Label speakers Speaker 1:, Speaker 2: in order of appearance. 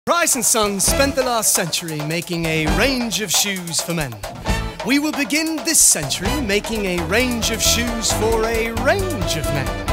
Speaker 1: Price and Sons spent the last century making a range of shoes for men. We will begin this century making a range of shoes for a range of men.